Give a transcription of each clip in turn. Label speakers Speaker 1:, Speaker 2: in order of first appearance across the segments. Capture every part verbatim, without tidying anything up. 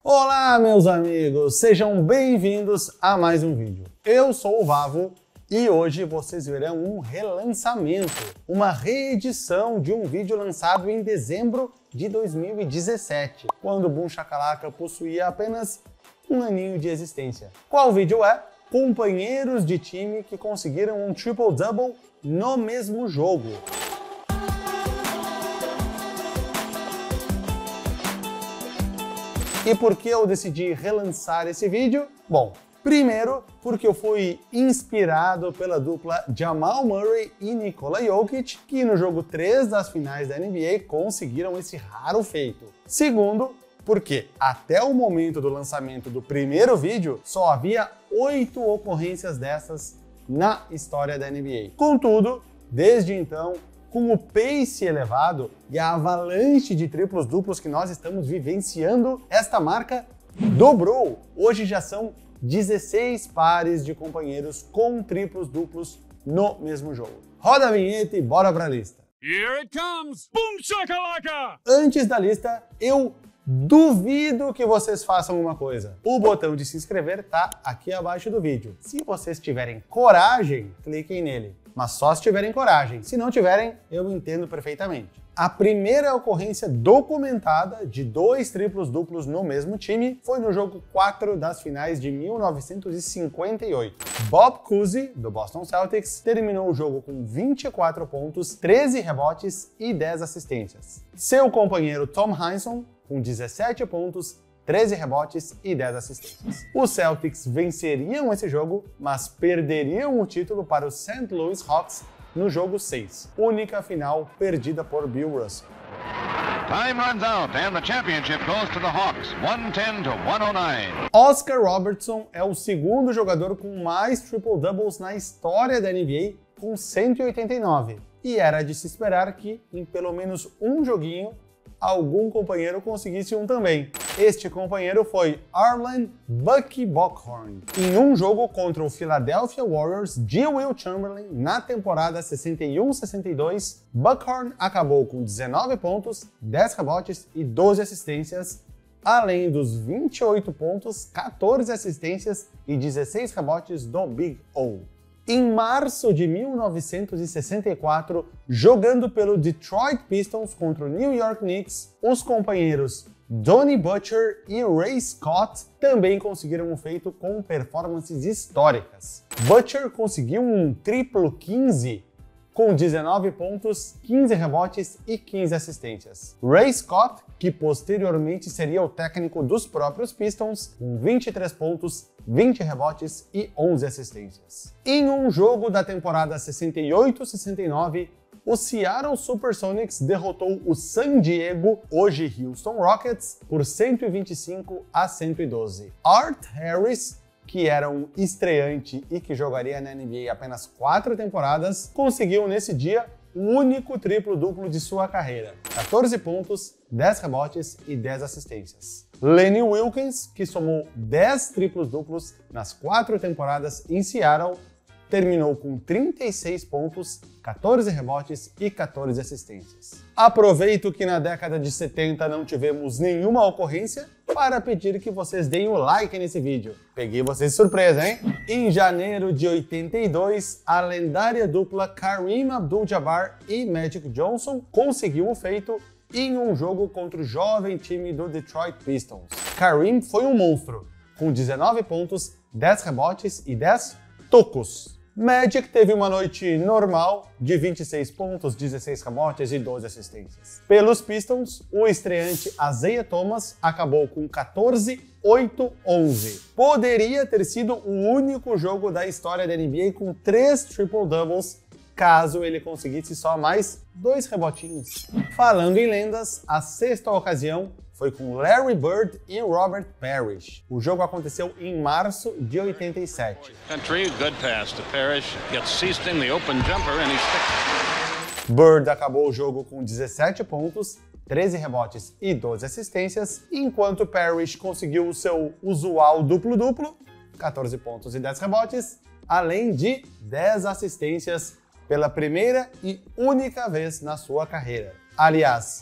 Speaker 1: Olá, meus amigos! Sejam bem-vindos a mais um vídeo. Eu sou o Vavo e hoje vocês verão um relançamento, uma reedição de um vídeo lançado em dezembro de dois mil e dezessete, quando o Boom Shakalaka possuía apenas um aninho de existência. Qual vídeo é? Companheiros de time que conseguiram um triple-double no mesmo jogo. E por que eu decidi relançar esse vídeo? Bom, primeiro porque eu fui inspirado pela dupla Jamal Murray e Nikola Jokic, que no jogo três das finais da N B A conseguiram esse raro feito. Segundo, porque até o momento do lançamento do primeiro vídeo, só havia oito ocorrências dessas na história da N B A. Contudo, desde então, com o pace elevado e a avalanche de triplos duplos que nós estamos vivenciando, esta marca dobrou. Hoje já são dezesseis pares de companheiros com triplos duplos no mesmo jogo. Roda a vinheta e bora pra lista.
Speaker 2: Here it comes! Boom Shakalaka!
Speaker 1: Antes da lista, eu duvido que vocês façam uma coisa. O botão de se inscrever tá aqui abaixo do vídeo. Se vocês tiverem coragem, cliquem nele. Mas só se tiverem coragem. Se não tiverem, eu entendo perfeitamente. A primeira ocorrência documentada de dois triplos duplos no mesmo time foi no jogo quatro das finais de mil novecentos e cinquenta e oito. Bob Cousy, do Boston Celtics, terminou o jogo com vinte e quatro pontos, treze rebotes e dez assistências. Seu companheiro Tom Heinsohn, com dezessete pontos, treze rebotes e dez assistências. Os Celtics venceriam esse jogo, mas perderiam o título para os Saint Louis Hawks no jogo seis, única final perdida por Bill Russell.
Speaker 3: Time runs out and the championship goes to the Hawks, one ten to one oh nine.
Speaker 1: Oscar Robertson é o segundo jogador com mais triple-doubles na história da N B A, com cento e oitenta e nove. E era de se esperar que, em pelo menos um joguinho, algum companheiro conseguisse um também. Este companheiro foi Arlen Bucky Bockhorn. Em um jogo contra o Philadelphia Warriors de Will Chamberlain na temporada sessenta e um sessenta e dois, Bockhorn acabou com dezenove pontos, dez rebotes e doze assistências, além dos vinte e oito pontos, quatorze assistências e dezesseis rebotes do Big O. Em março de mil novecentos e sessenta e quatro, jogando pelo Detroit Pistons contra o New York Knicks, os companheiros Donnie Butcher e Ray Scott também conseguiram um feito com performances históricas. Butcher conseguiu um triplo quinze com dezenove pontos, quinze rebotes e quinze assistências. Ray Scott, que posteriormente seria o técnico dos próprios Pistons, com vinte e três pontos, vinte rebotes e onze assistências. Em um jogo da temporada sessenta e oito sessenta e nove, o Seattle Supersonics derrotou o San Diego, hoje Houston Rockets, por cento e vinte e cinco a cento e doze. Art Harris, que era um estreante e que jogaria na N B A apenas quatro temporadas, conseguiu nesse dia o único triplo-duplo de sua carreira, quatorze pontos, dez rebotes e dez assistências. Lenny Wilkens, que somou dez triplos-duplos nas quatro temporadas em Seattle, terminou com trinta e seis pontos, quatorze rebotes e quatorze assistências. Aproveito que na década de setenta não tivemos nenhuma ocorrência para pedir que vocês deem o like nesse vídeo. Peguei vocês de surpresa, hein? Em janeiro de oitenta e dois, a lendária dupla Kareem Abdul-Jabbar e Magic Johnson conseguiu o feito em um jogo contra o jovem time do Detroit Pistons. Kareem foi um monstro, com dezenove pontos, dez rebotes e dez tocos. Magic teve uma noite normal de vinte e seis pontos, dezesseis rebotes e doze assistências. Pelos Pistons, o estreante Isaiah Thomas acabou com quatorze, oito, onze. Poderia ter sido o único jogo da história da N B A com três triple-doubles, caso ele conseguisse só mais dois rebotinhos. Falando em lendas, a sexta ocasião foi com Larry Bird e Robert Parrish. O jogo aconteceu em março de oitenta e sete.
Speaker 3: Country, good pass to Parrish. Gets seized in the open jumper and he sticks.
Speaker 1: Bird acabou o jogo com dezessete pontos, treze rebotes e doze assistências, enquanto Parrish conseguiu o seu usual duplo-duplo, quatorze pontos e dez rebotes, além de dez assistências pela primeira e única vez na sua carreira. Aliás,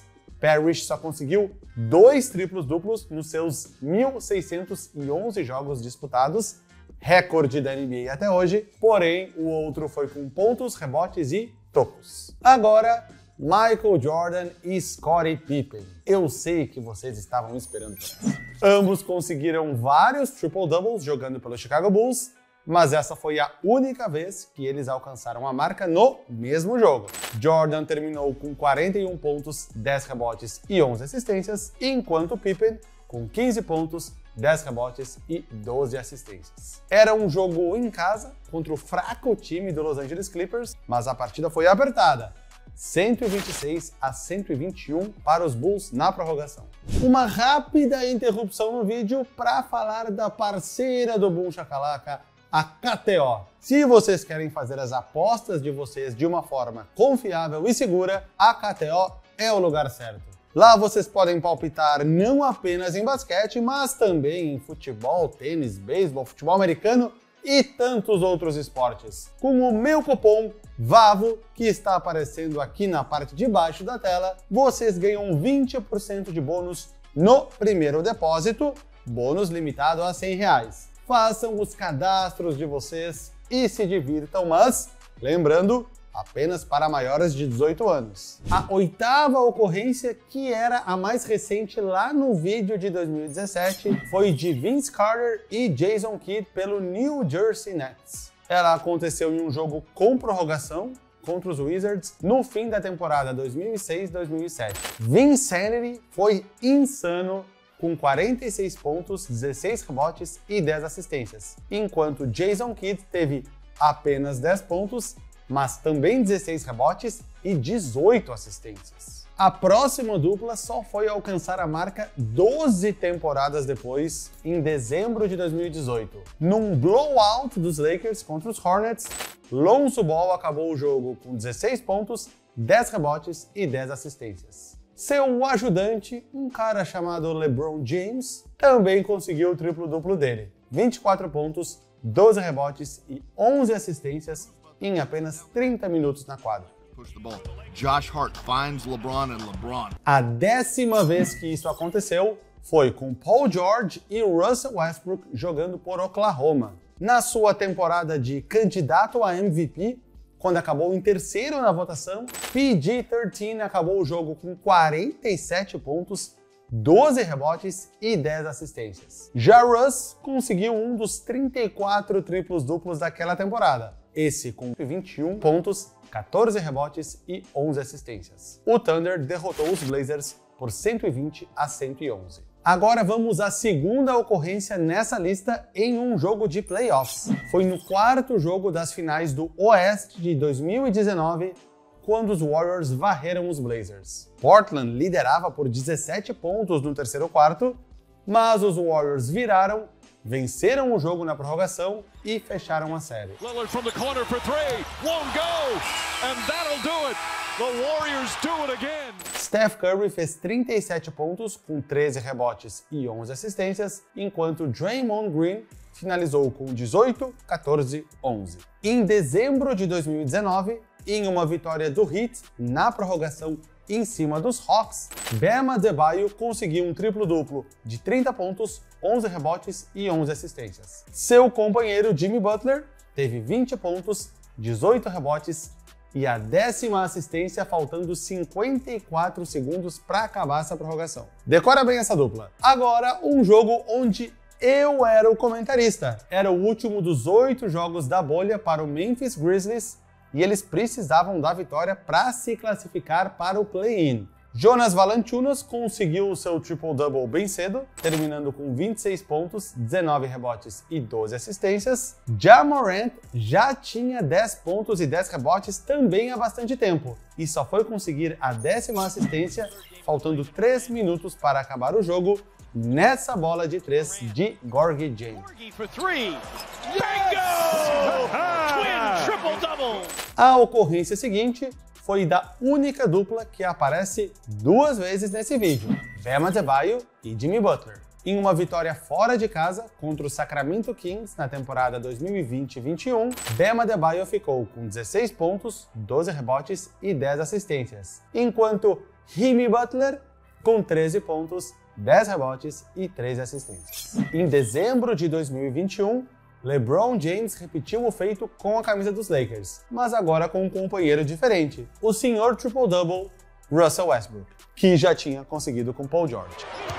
Speaker 1: Parrish só conseguiu dois triplos duplos nos seus mil seiscentos e onze jogos disputados, recorde da N B A até hoje, porém o outro foi com pontos, rebotes e tocos. Agora, Michael Jordan e Scottie Pippen. Eu sei que vocês estavam esperando por essa. Ambos conseguiram vários triple-doubles jogando pelo Chicago Bulls, mas essa foi a única vez que eles alcançaram a marca no mesmo jogo. Jordan terminou com quarenta e um pontos, dez rebotes e onze assistências, enquanto Pippen com quinze pontos, dez rebotes e doze assistências. Era um jogo em casa contra o fraco time do Los Angeles Clippers, mas a partida foi apertada. cento e vinte e seis a cento e vinte e um para os Bulls na prorrogação. Uma rápida interrupção no vídeo para falar da parceira do Boom Shakalaka, a K T O. Se vocês querem fazer as apostas de vocês de uma forma confiável e segura, a K T O é o lugar certo. Lá vocês podem palpitar não apenas em basquete, mas também em futebol, tênis, beisebol, futebol americano e tantos outros esportes. Com o meu cupom VAVO, que está aparecendo aqui na parte de baixo da tela, vocês ganham vinte por cento de bônus no primeiro depósito, bônus limitado a cem reais. Façam os cadastros de vocês e se divirtam, mas, lembrando, apenas para maiores de dezoito anos. A oitava ocorrência, que era a mais recente lá no vídeo de dois mil e dezessete, foi de Vince Carter e Jason Kidd pelo New Jersey Nets. Ela aconteceu em um jogo com prorrogação contra os Wizards no fim da temporada dois mil e seis dois mil e sete. Vinsanity foi insano com quarenta e seis pontos, dezesseis rebotes e dez assistências, enquanto Jason Kidd teve apenas dez pontos, mas também dezesseis rebotes e dezoito assistências. A próxima dupla só foi alcançar a marca doze temporadas depois, em dezembro de dois mil e dezoito. Num blowout dos Lakers contra os Hornets, Lonzo Ball acabou o jogo com dezesseis pontos, dez rebotes e dez assistências. Seu ajudante, um cara chamado LeBron James, também conseguiu o triplo-duplo dele, vinte e quatro pontos, doze rebotes e onze assistências em apenas trinta minutos na quadra.
Speaker 4: Josh Hart finds LeBron and LeBron.
Speaker 1: A décima vez que isso aconteceu foi com Paul George e Russell Westbrook jogando por Oklahoma. Na sua temporada de candidato a M V P, quando acabou em terceiro na votação, P G treze acabou o jogo com quarenta e sete pontos, doze rebotes e dez assistências. Já Russ conseguiu um dos trinta e quatro triplos duplos daquela temporada, esse com vinte e um pontos, quatorze rebotes e onze assistências. O Thunder derrotou os Blazers por cento e vinte a cento e onze. Agora vamos à segunda ocorrência nessa lista em um jogo de playoffs. Foi no quarto jogo das finais do Oeste de dois mil e dezenove, quando os Warriors varreram os Blazers. Portland liderava por dezessete pontos no terceiro quarto, mas os Warriors viraram, venceram o jogo na prorrogação e fecharam a série.
Speaker 2: Lillard from the corner for three, won't go, and that'll do it. The Warriors do it again.
Speaker 1: Steph Curry fez trinta e sete pontos com treze rebotes e onze assistências, enquanto Draymond Green finalizou com dezoito, quatorze, onze. Em dezembro de dois mil e dezenove, em uma vitória do Heat na prorrogação em cima dos Hawks, Bam Adebayo conseguiu um triplo-duplo de trinta pontos, onze rebotes e onze assistências. Seu companheiro Jimmy Butler teve vinte pontos, dezoito rebotes e a décima assistência, faltando cinquenta e quatro segundos para acabar essa prorrogação. Decora bem essa dupla. Agora, um jogo onde eu era o comentarista. Era o último dos oito jogos da bolha para o Memphis Grizzlies e eles precisavam da vitória para se classificar para o play-in. Jonas Valanciunas conseguiu o seu triple-double bem cedo, terminando com vinte e seis pontos, dezenove rebotes e doze assistências. Ja Morant já tinha dez pontos e dez rebotes também há bastante tempo, e só foi conseguir a décima assistência, faltando três minutos para acabar o jogo, nessa bola de três de Gorgui Dieng. A ocorrência seguinte foi da única dupla que aparece duas vezes nesse vídeo, Bam Adebayo e Jimmy Butler. Em uma vitória fora de casa contra o Sacramento Kings na temporada dois mil e vinte vinte e um, Bam Adebayo ficou com dezesseis pontos, doze rebotes e dez assistências, enquanto Jimmy Butler com treze pontos, dez rebotes e três assistências. Em dezembro de dois mil e vinte e um, LeBron James repetiu o feito com a camisa dos Lakers, mas agora com um companheiro diferente, o senhor Triple-Double, Russell Westbrook, que já tinha conseguido com Paul George.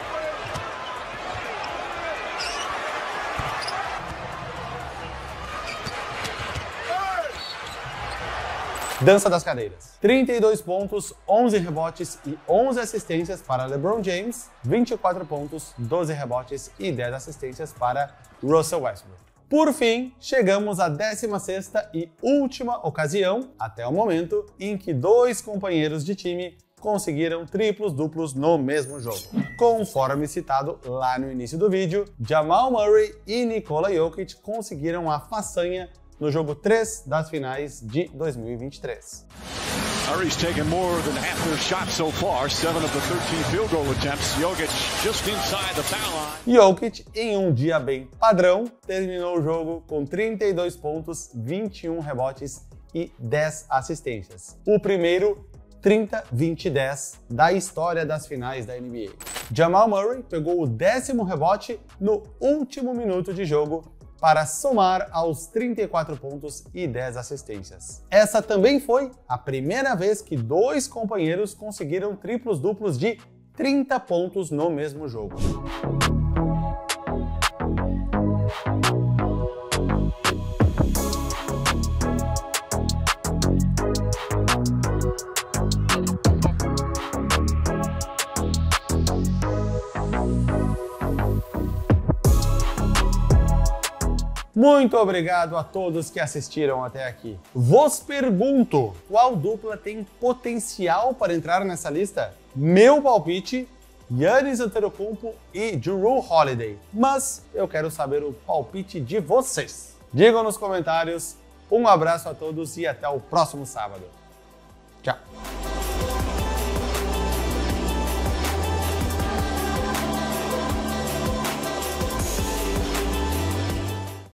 Speaker 1: Dança das cadeiras. trinta e dois pontos, onze rebotes e onze assistências para LeBron James, vinte e quatro pontos, doze rebotes e dez assistências para Russell Westbrook. Por fim, chegamos à décima sexta e última ocasião, até o momento, em que dois companheiros de time conseguiram triplos duplos no mesmo jogo. Conforme citado lá no início do vídeo, Jamal Murray e Nikola Jokic conseguiram a façanha no jogo três das finais de dois mil e vinte e três.
Speaker 2: Murray's taken more than half their shots so far, seven of the thirteen field goal attempts. Jokic just inside the foul line.
Speaker 1: Jokic, em um dia bem padrão, terminou o jogo com trinta e dois pontos, vinte e um rebotes e dez assistências. O primeiro trinta, vinte e dez da história das finais da N B A. Jamal Murray pegou o décimo rebote no último minuto de jogo para somar aos trinta e quatro pontos e dez assistências. Essa também foi a primeira vez que dois companheiros conseguiram triplos duplos de trinta pontos no mesmo jogo. Muito obrigado a todos que assistiram até aqui. Vos pergunto, qual dupla tem potencial para entrar nessa lista? Meu palpite, Giannis Antetokounmpo e Jrue Holiday. Mas eu quero saber o palpite de vocês. Digam nos comentários. Um abraço a todos e até o próximo sábado. Tchau!